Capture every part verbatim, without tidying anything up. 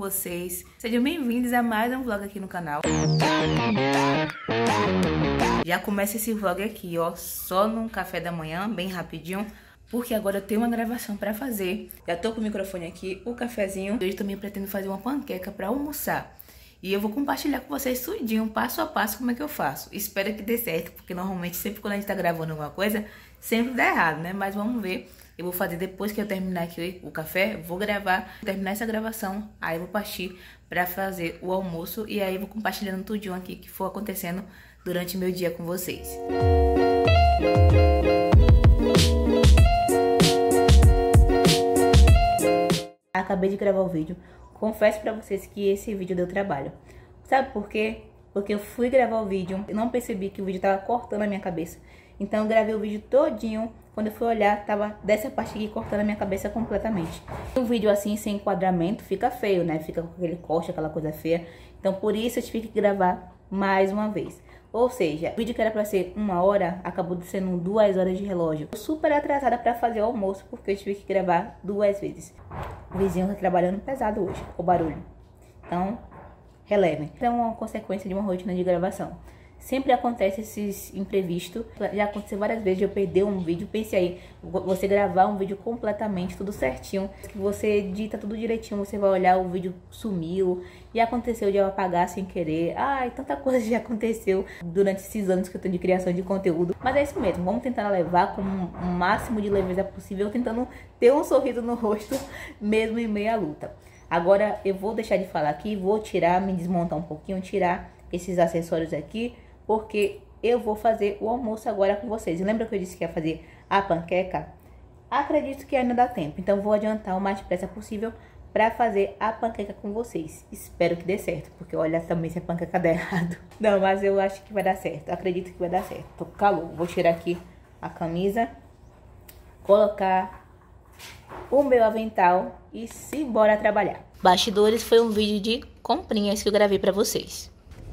vocês? Sejam bem-vindos a mais um vlog aqui no canal. Já começa esse vlog aqui, ó, só num café da manhã, bem rapidinho, porque agora eu tenho uma gravação pra fazer. Já tô com o microfone aqui, o cafezinho. Hoje também pretendo fazer uma panqueca pra almoçar. E eu vou compartilhar com vocês tudinho, passo a passo, como é que eu faço. Espero que dê certo, porque normalmente sempre quando a gente tá gravando alguma coisa, sempre dá errado, né? Mas vamos ver. Eu vou fazer depois que eu terminar aqui o café, vou gravar, terminar essa gravação, aí eu vou partir pra fazer o almoço e aí eu vou compartilhando tudinho aqui que for acontecendo durante meu dia com vocês. Acabei de gravar o vídeo, confesso pra vocês que esse vídeo deu trabalho. Sabe por quê? Porque eu fui gravar o vídeo e não percebi que o vídeo tava cortando a minha cabeça. Então eu gravei o vídeo todinho, quando eu fui olhar, tava dessa parte aqui cortando a minha cabeça completamente. Um vídeo assim, sem enquadramento, fica feio, né? Fica com aquele corte, aquela coisa feia. Então por isso eu tive que gravar mais uma vez. Ou seja, o vídeo que era pra ser uma hora, acabou sendo duas horas de relógio. Tô super atrasada pra fazer o almoço, porque eu tive que gravar duas vezes. O vizinho tá trabalhando pesado hoje, o barulho. Então, relevem. Então é uma consequência de uma rotina de gravação. Sempre acontece esses imprevistos. Já aconteceu várias vezes de eu perder um vídeo. Pense aí, você gravar um vídeo completamente, tudo certinho, que você edita tudo direitinho, você vai olhar, o vídeo sumiu. E aconteceu de eu apagar sem querer. Ai, tanta coisa já aconteceu durante esses anos que eu tenho de criação de conteúdo. Mas é isso mesmo, vamos tentar levar com o máximo de leveza possível, tentando ter um sorriso no rosto, mesmo em meio à luta. Agora eu vou deixar de falar aqui, vou tirar, me desmontar um pouquinho, tirar esses acessórios aqui, porque eu vou fazer o almoço agora com vocês. Lembra que eu disse que ia fazer a panqueca? Acredito que ainda dá tempo, então vou adiantar o mais depressa possível para fazer a panqueca com vocês. Espero que dê certo, porque olha também se a panqueca der errado. Não, mas eu acho que vai dar certo, acredito que vai dar certo. Tô com calor, vou tirar aqui a camisa, colocar o meu avental e se bora trabalhar. Bastidores foi um vídeo de comprinhas que eu gravei para vocês.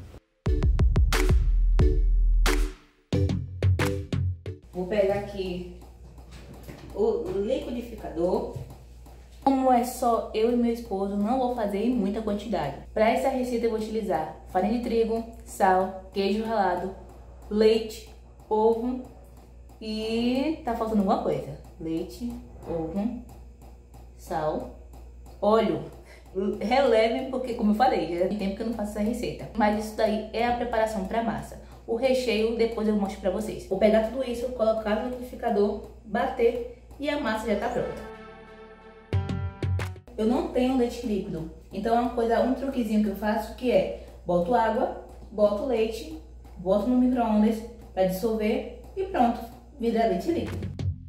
Vou pegar aqui o liquidificador. Como é só eu e meu esposo, não vou fazer em muita quantidade. Para essa receita eu vou utilizar farinha de trigo, sal, queijo ralado, leite, ovo e tá faltando alguma coisa. Leite, ovo, sal, óleo. Relevem porque, como eu falei, já tem tempo que eu não faço essa receita. Mas isso daí é a preparação para massa. O recheio depois eu mostro pra vocês. Vou pegar tudo isso, colocar no liquidificador, bater e a massa já tá pronta. Eu não tenho leite líquido, então é uma coisa, um truquezinho que eu faço que é boto água, boto leite, boto no micro-ondas pra dissolver e pronto, vira leite líquido.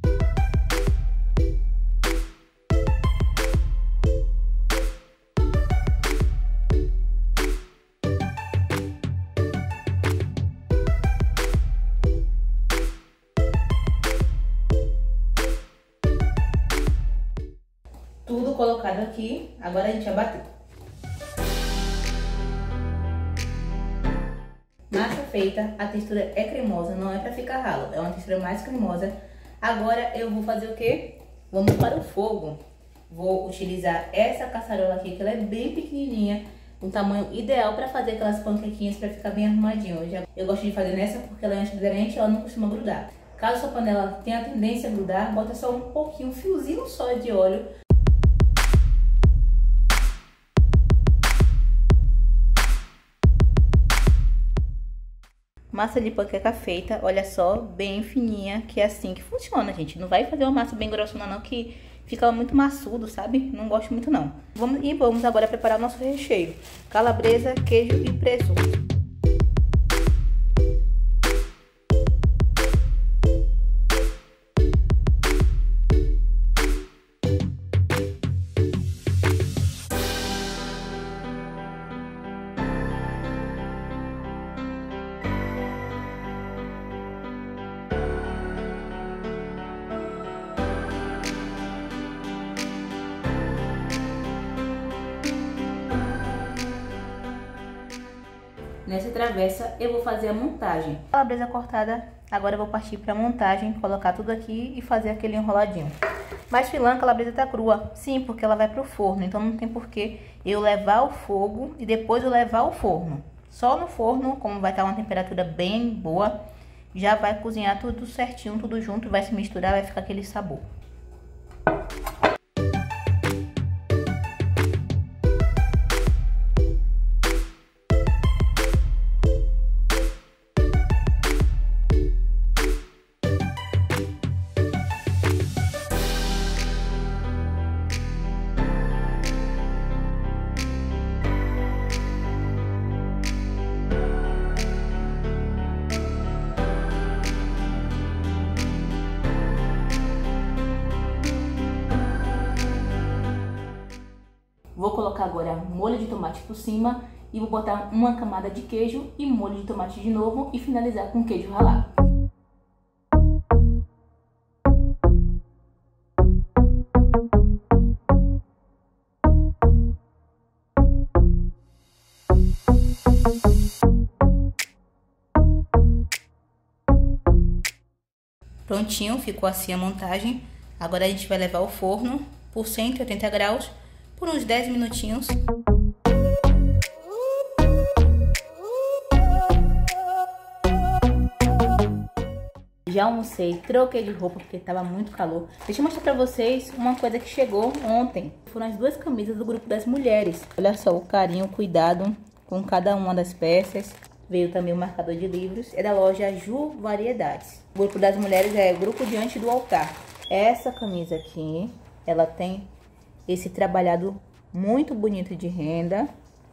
Tudo colocado aqui, agora a gente vai bater. Massa feita, a textura é cremosa, não é pra ficar ralo, é uma textura mais cremosa. Agora eu vou fazer o quê? Vamos para o fogo. Vou utilizar essa caçarola aqui, que ela é bem pequenininha, um tamanho ideal pra fazer aquelas panquequinhas pra ficar bem arrumadinho. Eu, já, eu gosto de fazer nessa porque ela é antiaderente, ela não costuma grudar. Caso sua panela tenha a tendência a grudar, bota só um pouquinho, um fiozinho só de óleo. Massa de panqueca feita, olha só, bem fininha, que é assim que funciona, gente. Não vai fazer uma massa bem grossona não, que fica muito maçudo, sabe? Não gosto muito não. Vamos, e vamos agora preparar o nosso recheio. Calabresa, queijo e presunto. Nessa travessa eu vou fazer a montagem. A calabresa cortada Agora eu vou partir para montagem, colocar tudo aqui e fazer aquele enroladinho. Mas filã calabresa tá crua. Sim, porque ela vai pro forno, então não tem porquê eu levar ao fogo e depois eu levar ao forno. Só no forno, como vai estar uma temperatura bem boa, já vai cozinhar tudo certinho, tudo junto, vai se misturar, vai ficar aquele sabor. Vou colocar agora molho de tomate por cima e vou botar uma camada de queijo e molho de tomate de novo e finalizar com queijo ralado. Prontinho, ficou assim a montagem. Agora a gente vai levar ao forno por cento e oitenta graus por uns dez minutinhos. Já almocei, troquei de roupa porque tava muito calor. Deixa eu mostrar pra vocês uma coisa que chegou ontem. Foram as duas camisas do grupo das mulheres. Olha só o carinho, o cuidado com cada uma das peças. Veio também o marcador de livros. É da loja Ju Variedades. O grupo das mulheres é o grupo Diante do Altar. Essa camisa aqui, ela tem esse trabalhado muito bonito de renda.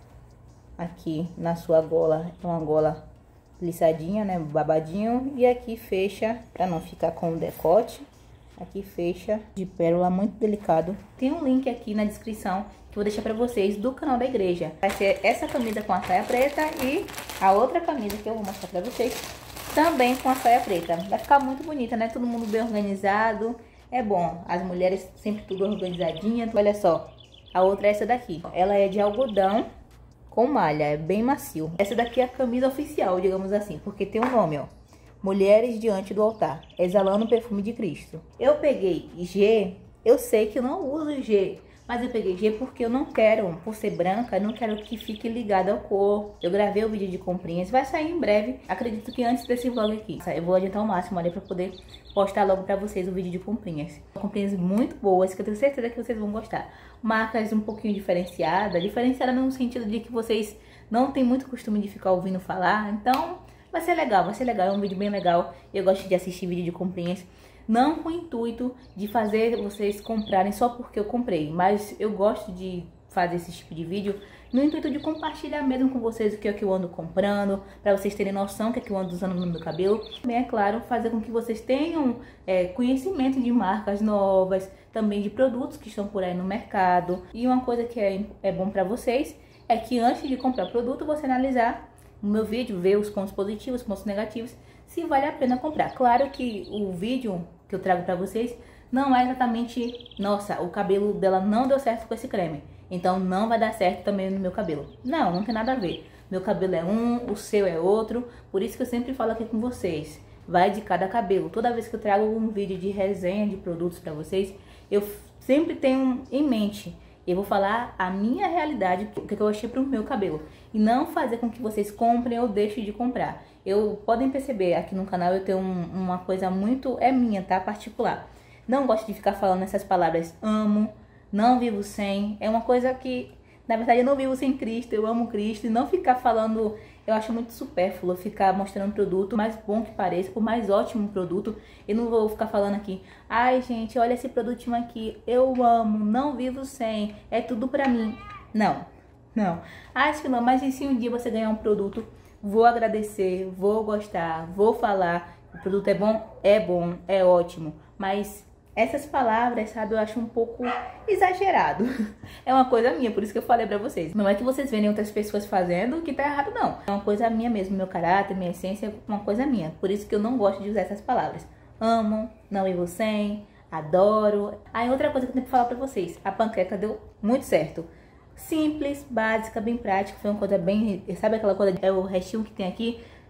Aqui na sua gola, é uma gola lissadinha, né, babadinho. E aqui fecha, pra não ficar com o decote, aqui fecha de pérola, muito delicado. Tem um link aqui na descrição que eu vou deixar pra vocês do canal da igreja. Vai ser essa camisa com a saia preta e a outra camisa que eu vou mostrar pra vocês também com a saia preta. Vai ficar muito bonita, né, todo mundo bem organizado. É bom, as mulheres sempre tudo organizadinha. Olha só, a outra é essa daqui. Ela é de algodão com malha, é bem macio. Essa daqui é a camisa oficial, digamos assim, porque tem um nome, ó. Mulheres Diante do Altar, exalando o perfume de Cristo. Eu peguei G, eu sei que eu não uso G, mas eu peguei G porque eu não quero, por ser branca, eu não quero que fique ligada ao corpo. Eu gravei o vídeo de comprinhas, vai sair em breve, acredito que antes desse vlog aqui. Eu vou adiantar o máximo ali pra poder postar logo pra vocês o vídeo de comprinhas. Comprinhas muito boas, que eu tenho certeza que vocês vão gostar. Marcas um pouquinho diferenciadas, diferenciada no sentido de que vocês não têm muito costume de ficar ouvindo falar, então vai ser legal, vai ser legal, é um vídeo bem legal. Eu gosto de assistir vídeo de comprinhas, não com o intuito de fazer vocês comprarem só porque eu comprei, mas eu gosto de fazer esse tipo de vídeo no intuito de compartilhar mesmo com vocês o que é que eu ando comprando, para vocês terem noção do que é que eu ando usando no meu cabelo. Também, é claro, fazer com que vocês tenham é, conhecimento de marcas novas, também de produtos que estão por aí no mercado. E uma coisa que é, é bom para vocês é que antes de comprar produto, você analisar o meu vídeo, ver os pontos positivos, os pontos negativos, se vale a pena comprar. Claro que o vídeo que eu trago para vocês não é exatamente, nossa, o cabelo dela não deu certo com esse creme, então não vai dar certo também no meu cabelo. Não, não tem nada a ver. Meu cabelo é um, o seu é outro, por isso que eu sempre falo aqui com vocês. Vai de cada cabelo. Toda vez que eu trago um vídeo de resenha de produtos para vocês, eu sempre tenho em mente, eu vou falar a minha realidade, o que eu achei pro meu cabelo. E não fazer com que vocês comprem ou deixem de comprar. Eu, podem perceber, aqui no canal eu tenho um, uma coisa muito, é minha, tá? Particular. Não gosto de ficar falando essas palavras, amo, não vivo sem. É uma coisa que, na verdade, eu não vivo sem Cristo, eu amo Cristo. E não ficar falando, eu acho muito supérfluo ficar mostrando um produto, mais bom que pareça, por mais ótimo produto. Eu não vou ficar falando aqui, ai gente, olha esse produtinho aqui, eu amo, não vivo sem, é tudo pra mim. Não, não. Ai, Filã, mas e se um dia você ganhar um produto, vou agradecer, vou gostar, vou falar, o produto é bom? É bom, é ótimo, mas essas palavras, sabe, eu acho um pouco exagerado. É uma coisa minha, por isso que eu falei pra vocês. Não é que vocês verem outras pessoas fazendo que tá errado, não. É uma coisa minha mesmo, meu caráter, minha essência, é uma coisa minha. Por isso que eu não gosto de usar essas palavras. Amo, não vivo sem, adoro. Aí outra coisa que eu tenho que falar pra vocês. A panqueca deu muito certo. Simples, básica, bem prática. Foi uma coisa bem... Sabe aquela coisa, é o restinho que tem aqui?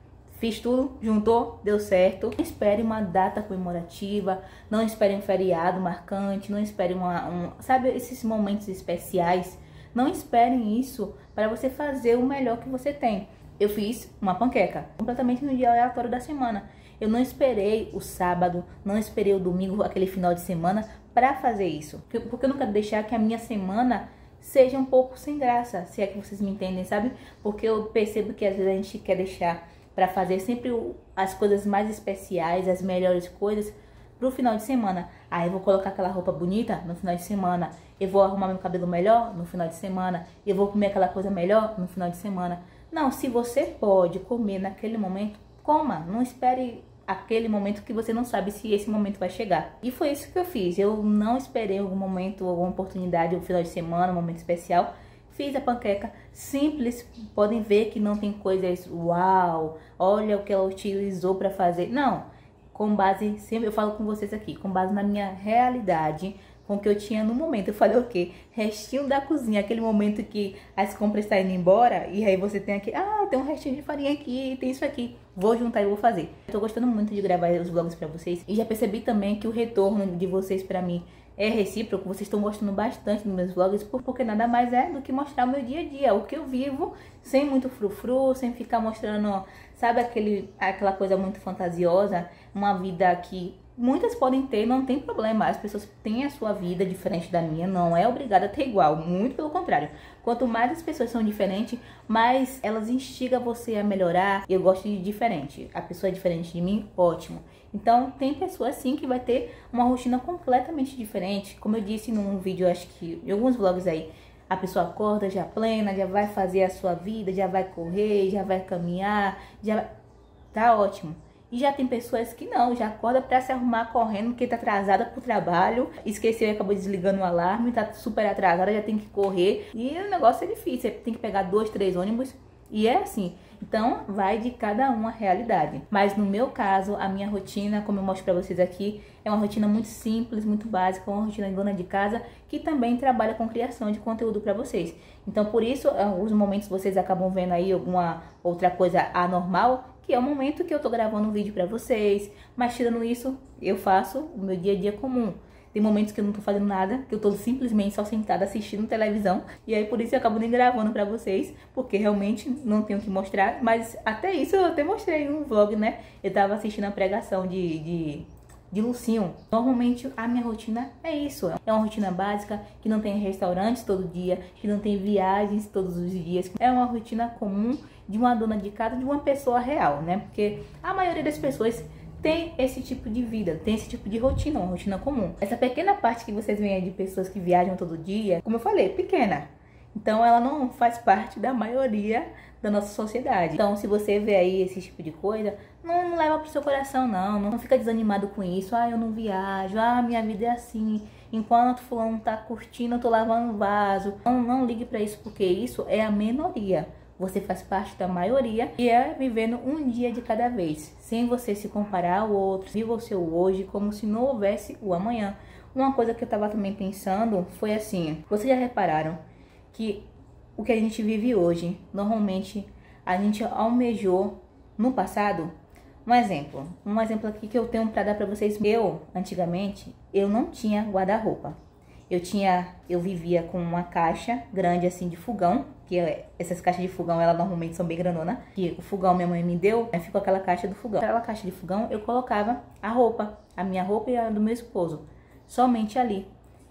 Fiz tudo, juntou, deu certo. Não espere uma data comemorativa, não espere um feriado marcante, não espere uma, um, sabe, esses momentos especiais. Não esperem isso para você fazer o melhor que você tem. Eu fiz uma panqueca, completamente no dia aleatório da semana. Eu não esperei o sábado, não esperei o domingo, aquele final de semana, para fazer isso. Porque eu não quero deixar que a minha semana seja um pouco sem graça, se é que vocês me entendem, sabe? Porque eu percebo que às vezes a gente quer deixar para fazer sempre as coisas mais especiais, as melhores coisas pro final de semana. Ah, eu vou colocar aquela roupa bonita no final de semana. Eu vou arrumar meu cabelo melhor no final de semana. Eu vou comer aquela coisa melhor no final de semana. Não, se você pode comer naquele momento, coma. Não espere aquele momento que você não sabe se esse momento vai chegar. E foi isso que eu fiz. Eu não esperei algum momento, alguma oportunidade, um final de semana, um momento especial. Fiz a panqueca simples, podem ver que não tem coisas uau, olha o que ela utilizou para fazer. Não, com base, sempre eu falo com vocês aqui, com base na minha realidade, com o que eu tinha no momento. Eu falei o quê? Restinho da cozinha, aquele momento que as compras estão indo embora e aí você tem aqui, ah, tem um restinho de farinha aqui, tem isso aqui, vou juntar e vou fazer. Eu tô gostando muito de gravar os vlogs para vocês e já percebi também que o retorno de vocês para mim é recíproco, vocês estão gostando bastante dos meus vlogs, porque nada mais é do que mostrar o meu dia a dia, o que eu vivo, sem muito frufru, sem ficar mostrando, sabe, aquele, aquela coisa muito fantasiosa, uma vida que muitas podem ter, não tem problema, as pessoas têm a sua vida diferente da minha, não é obrigada a ter igual, muito pelo contrário. Quanto mais as pessoas são diferentes, mais elas instigam você a melhorar. Eu gosto de diferente, a pessoa é diferente de mim, ótimo. Então tem pessoas sim que vai ter uma rotina completamente diferente. Como eu disse num vídeo, acho que em alguns vlogs aí, a pessoa acorda já plena, já vai fazer a sua vida, já vai correr, já vai caminhar, já vai... Tá ótimo. E já tem pessoas que não, já acorda pra se arrumar correndo, porque tá atrasada pro trabalho, esqueceu e acabou desligando o alarme, tá super atrasada, já tem que correr. E o negócio é difícil, você tem que pegar dois, três ônibus, e é assim. Então, vai de cada um a realidade. Mas no meu caso, a minha rotina, como eu mostro pra vocês aqui, é uma rotina muito simples, muito básica, uma rotina de dona de casa, que também trabalha com criação de conteúdo pra vocês. Então, por isso, alguns momentos vocês acabam vendo aí alguma outra coisa anormal, que é o momento que eu tô gravando um vídeo pra vocês. Mas tirando isso, eu faço o meu dia a dia comum. Tem momentos que eu não tô fazendo nada, que eu tô simplesmente só sentada assistindo televisão. E aí por isso eu acabo nem gravando pra vocês, porque realmente não tenho o que mostrar. Mas até isso eu até mostrei um vlog, né? Eu tava assistindo a pregação de... de... de Lucinho. Normalmente a minha rotina é isso, é uma rotina básica, que não tem restaurantes todo dia, que não tem viagens todos os dias, é uma rotina comum de uma dona de casa, de uma pessoa real, né? Porque a maioria das pessoas tem esse tipo de vida, tem esse tipo de rotina, uma rotina comum. Essa pequena parte que vocês veem aí de pessoas que viajam todo dia, como eu falei, pequena. Então ela não faz parte da maioria da nossa sociedade. Então se você vê aí esse tipo de coisa, não, não leva pro seu coração não, não fica desanimado com isso. Ah, eu não viajo, ah, minha vida é assim, enquanto fulano tá curtindo, eu tô lavando vaso. Não, não ligue pra isso, porque isso é a minoria. Você faz parte da maioria e é vivendo um dia de cada vez, sem você se comparar ao outro. Viva o seu hoje como se não houvesse o amanhã. Uma coisa que eu tava também pensando foi assim, vocês já repararam que o que a gente vive hoje, normalmente a gente almejou no passado? Um exemplo, um exemplo aqui que eu tenho para dar para vocês. Eu, antigamente, eu não tinha guarda-roupa. Eu tinha, eu vivia com uma caixa grande assim de fogão, que essas caixas de fogão, elas normalmente são bem grandona. Que o fogão minha mãe me deu, aí ficou aquela caixa do fogão. Aquela caixa de fogão eu colocava a roupa, a minha roupa e a do meu esposo, somente ali.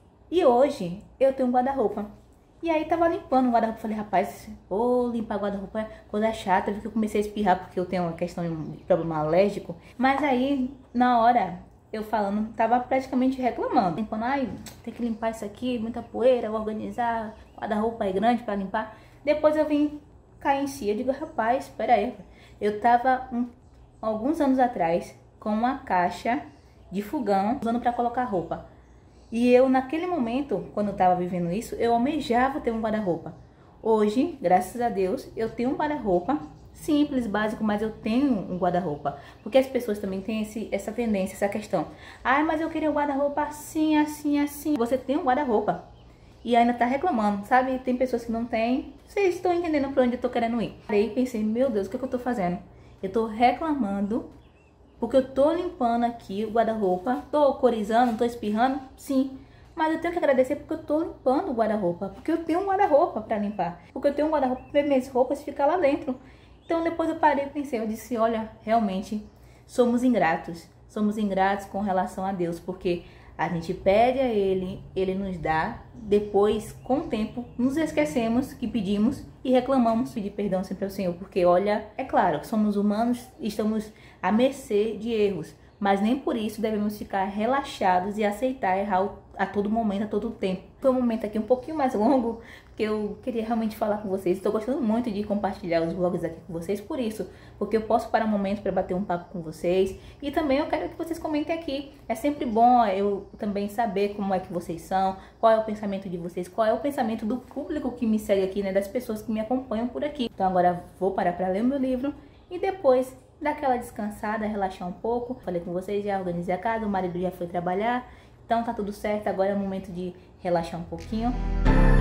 E hoje eu tenho um guarda-roupa. E aí tava limpando o guarda-roupa, falei, rapaz, vou limpar guarda-roupa é coisa chata, porque eu comecei a espirrar porque eu tenho uma questão de problema alérgico. Mas aí, na hora, eu falando, tava praticamente reclamando, limpando, ai, tem que limpar isso aqui, muita poeira, vou organizar, guarda-roupa é grande pra limpar. Depois eu vim cair em si, eu digo, rapaz, espera aí, eu tava um, alguns anos atrás com uma caixa de fogão usando pra colocar roupa. E eu, naquele momento, quando eu tava vivendo isso, eu almejava ter um guarda-roupa. Hoje, graças a Deus, eu tenho um guarda-roupa simples, básico, mas eu tenho um guarda-roupa. Porque as pessoas também têm esse, essa tendência, essa questão. Ai, mas eu queria um guarda-roupa assim, assim, assim. Você tem um guarda-roupa e ainda tá reclamando, sabe? Tem pessoas que não têm. Vocês estão entendendo pra onde eu tô querendo ir. Aí pensei, meu Deus, o que, é que eu tô fazendo? Eu tô reclamando porque eu tô limpando aqui o guarda-roupa, tô corizando, tô espirrando, sim. Mas eu tenho que agradecer porque eu tô limpando o guarda-roupa, porque eu tenho um guarda-roupa pra limpar, porque eu tenho um guarda-roupa pra ver minhas roupas ficar lá dentro. Então depois eu parei e pensei, eu disse, olha, realmente somos ingratos, somos ingratos com relação a Deus, porque a gente pede a Ele, Ele nos dá, depois, com o tempo, nos esquecemos que pedimos e reclamamos pedir perdão sempre ao Senhor, porque olha, é claro, somos humanos e estamos à mercê de erros, mas nem por isso devemos ficar relaxados e aceitar errar a todo momento, a todo tempo. Foi um momento aqui um pouquinho mais longo, porque eu queria realmente falar com vocês. Estou gostando muito de compartilhar os vlogs aqui com vocês, por isso, porque eu posso parar um momento para bater um papo com vocês. E também eu quero que vocês comentem aqui. É sempre bom eu também saber como é que vocês são, qual é o pensamento de vocês, qual é o pensamento do público que me segue aqui, né, das pessoas que me acompanham por aqui. Então agora vou parar para ler o meu livro e depois dar aquela descansada, relaxar um pouco. Falei com vocês, já organizei a casa, o marido já foi trabalhar, então tá tudo certo. Agora é o momento de relaxar um pouquinho.